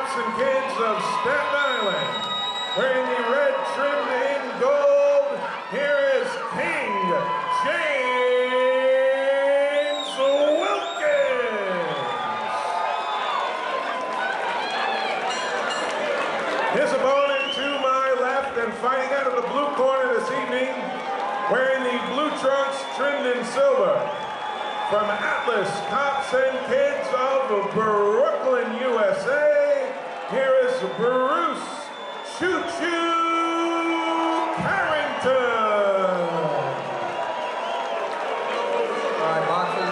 Thompson kids of Staten Island. Wearing the red trimmed in gold, here is King James Wilkins. His opponent to my left and fighting out of the blue corner this evening, wearing the blue trunks trimmed in silver. From Atlas Cops and Kids of Brooklyn, USA, here is Bruce Choo Choo Carrington. All right, boxers.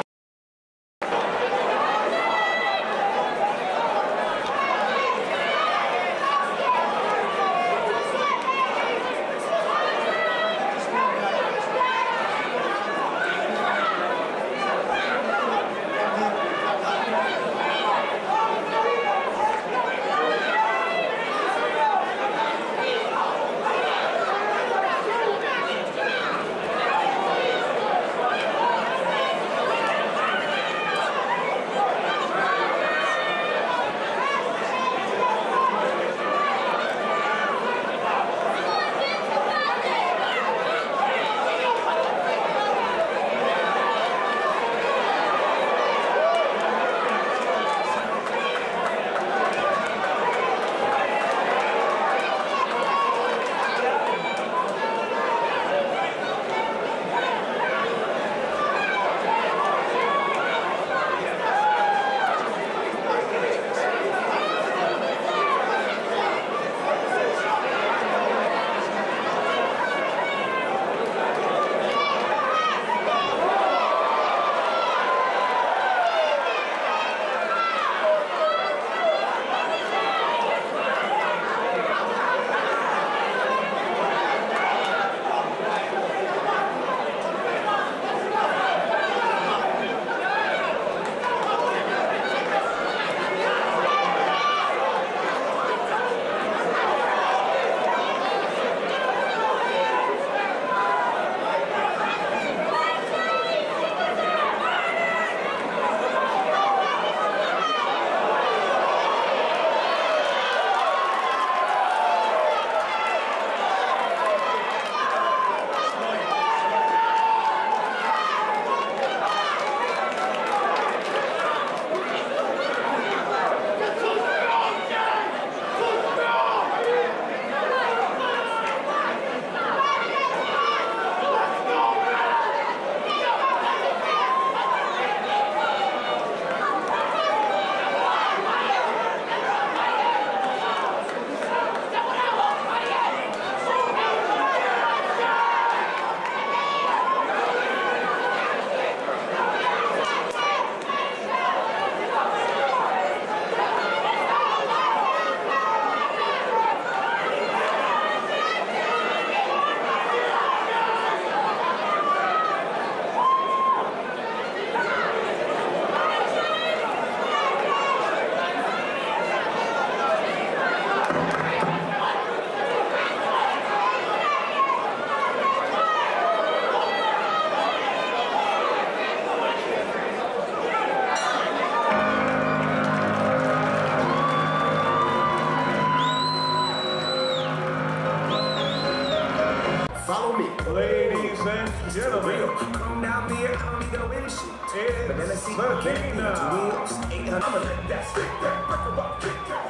Follow me. Ladies and gentlemen, Come down there, I don't go in shit. But then I see the king now. wheels. Ain't I'ma let that stick that break about kick that.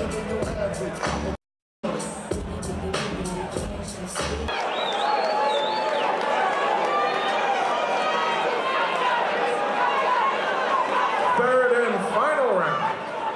Third and final round.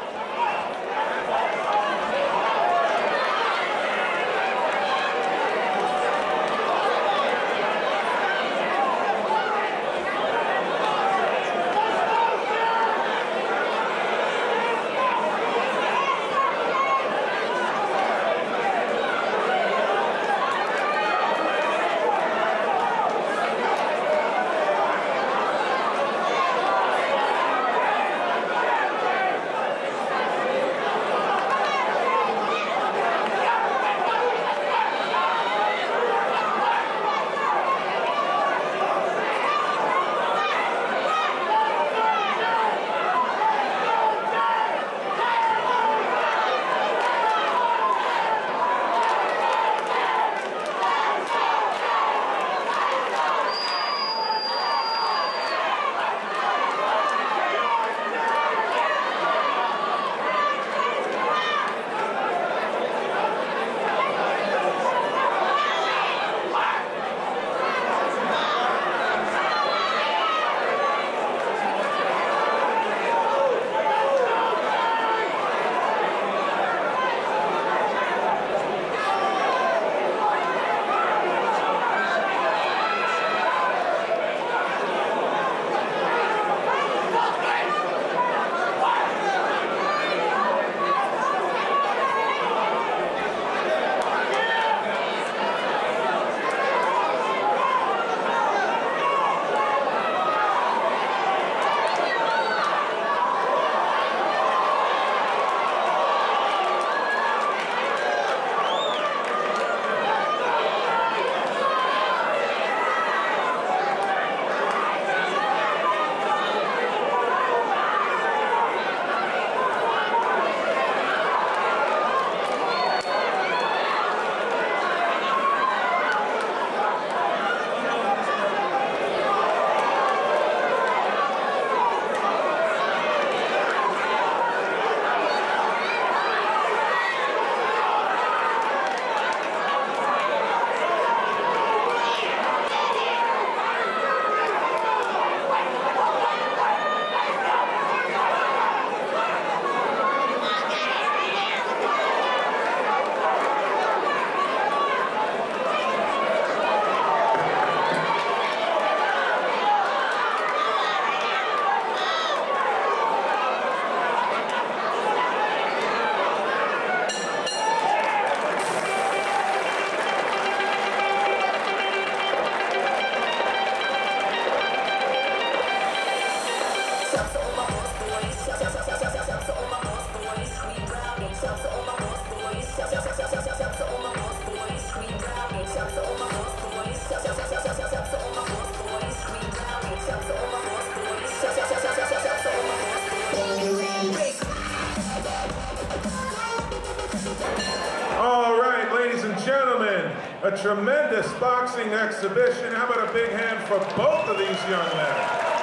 A tremendous boxing exhibition. How about a big hand for both of these young men?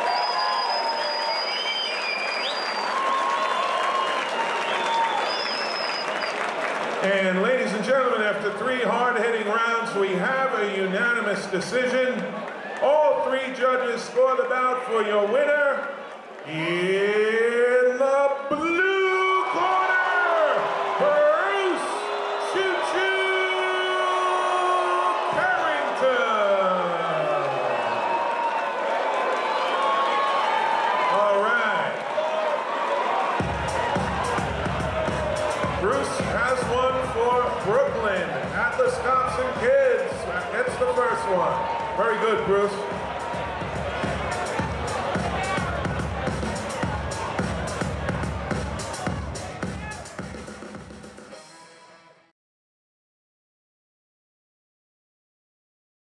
And ladies and gentlemen, after 3 hard-hitting rounds, we have a unanimous decision. All 3 judges scored the bout for your winner. In the blue corner, Bruce Choo-Choo Carrington. All right. Bruce has one for Brooklyn. Atlas Cops and Kids. That's the first one. Very good, Bruce.